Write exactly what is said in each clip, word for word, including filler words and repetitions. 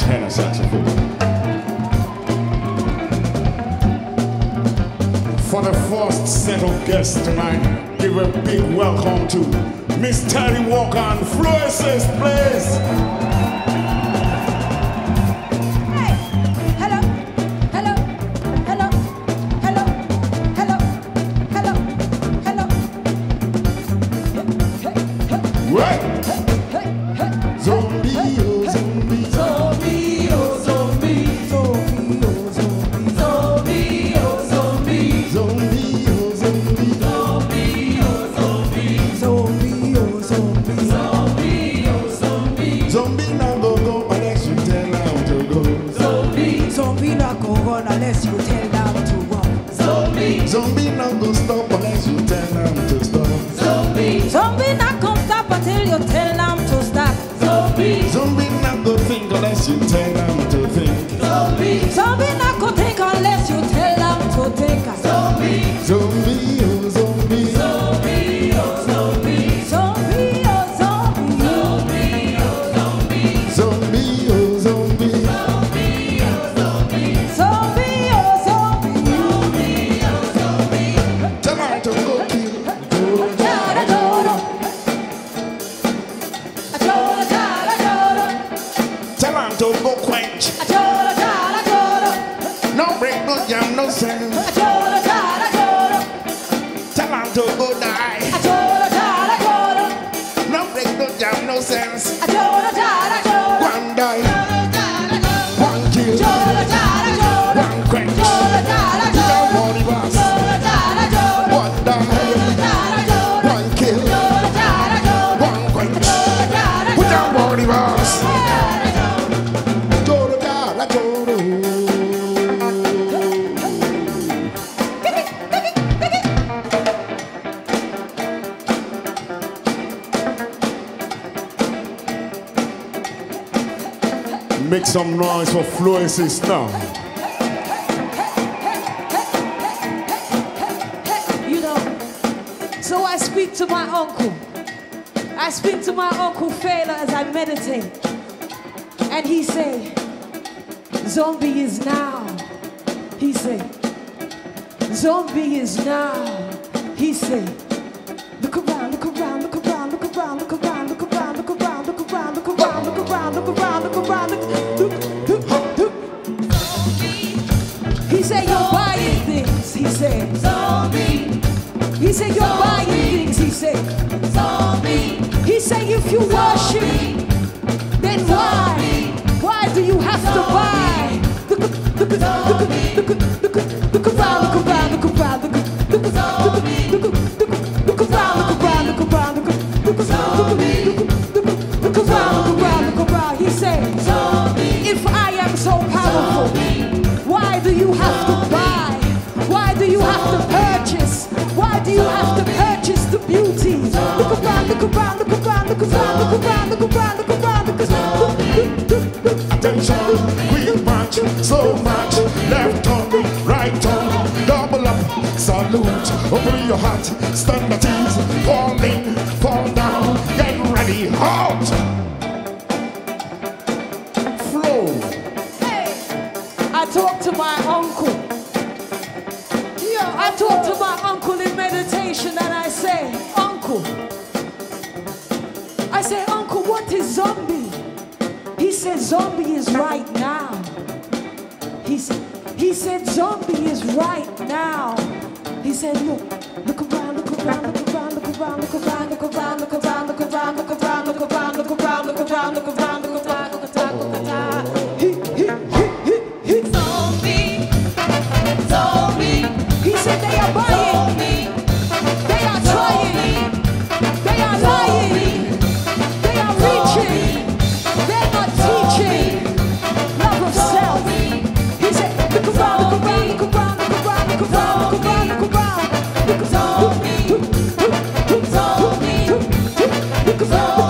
tenor saxophone. For the first set of guests tonight, give a big welcome to Miss Terri Walker on Floacist, please. Unless you tell them to walk. Zombie, zombie not gonna stop unless you tell them to stop. Zombie, zombie not gonna stop until you tell them to stop. Zombie, zombie not gonna think unless you tell them to think. Zombie, zombie not gonna think unless you tell them to think. Zombie, zombie, oh zombie, zombie, oh zombie, zombie, oh zombie, zombie, oh zombie, zombie, oh zombie. To go quench. No break, no jam, no sense. Tell them to go die. No break, no jam, no sense. One die, one kill, one quench. You don't want the boss. One die, one kill, one quench. We don't want the boss. Make some noise for Floacist now. You know, so I speak to my uncle. I speak to my uncle Fela as I meditate. And he say, zombie is now. He say, zombie is now. He say, look around, look around, look around, look around, look around, look around, look around, look around, look around, look around, look around, look around, look He said you're buying things, he said. Zombie. He said you're buying things, he said. Zombie. He said if you worship, then why? Why do you have to buy? Look, look, look, look, look, look, look, look around, look around, look around, look, look, look, look, look, look around, look around, look around, look, look, look, look, look around, look around, look around. He said, if I am so powerful, why do you have to buy? Why do you have to purchase? Why do you have to purchase the beauty? Look around, look around, look around, look around, look around, look around, look around, look around. Attention, we march so much. Left on, right on, double up, salute. Open your heart, stand at ease. Fall in, fall down, get ready, halt. Flow. I talked to my uncle. Yo, I talked to my uncle in meditation and I say, Uncle, I say, Uncle, what is zombie? He said, zombie is right now. He said, he said, zombie is right now. He said, look, look around, look around, look around, look around, look around, look around, look around, look around, look around, look around, look around, look around, look around, look around, look around, look around, look around. He, he, he, he, zombie, zombie. He said they are buying, they are trying, they are lying, they are reaching, they're not teaching love of self. He said, look around, look around, look around, look around, look around, look around, look around, look around, look around, look around.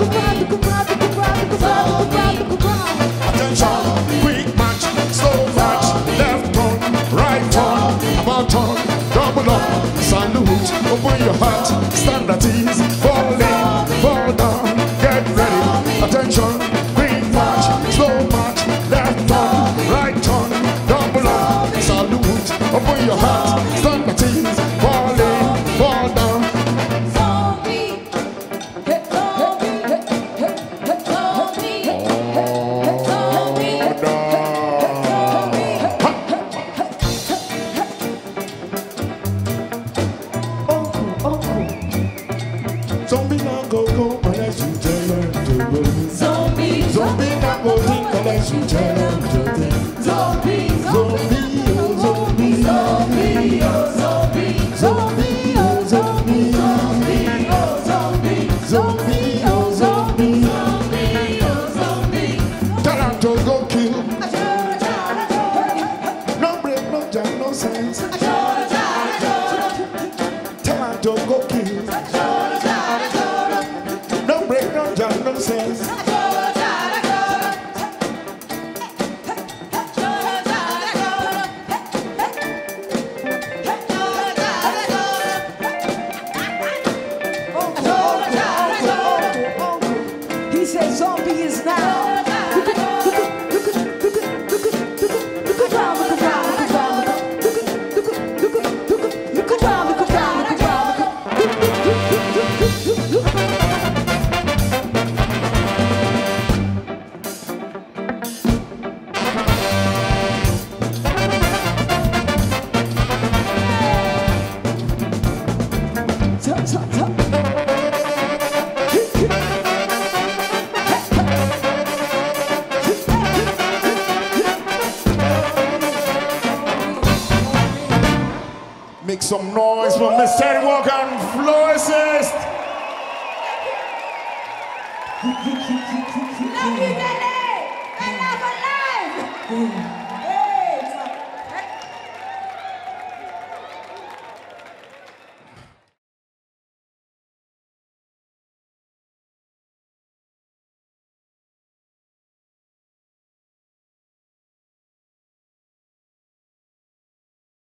Make some noise for Miss Terri and Floacist.